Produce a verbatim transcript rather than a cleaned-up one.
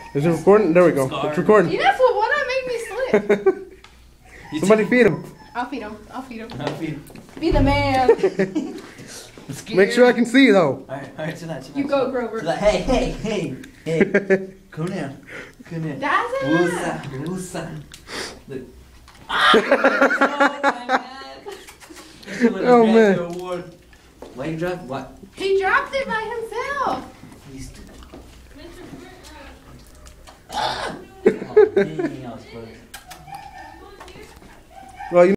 Is it recording? There we go. It's recording. You that's what why not make me slip? Somebody feed him. I'll feed him. I'll feed him. I'll feed him. Be the man. Make sure I can see though. Alright, alright, tonight, tonight. You go, Grover. Tonight. Hey, hey, hey, hey. Come here. Come here. That's it. Woosa, woosa. Look. Oh man. Why you drop what? He dropped it by himself. He's stupid. Oh, dang, I was close. Well, you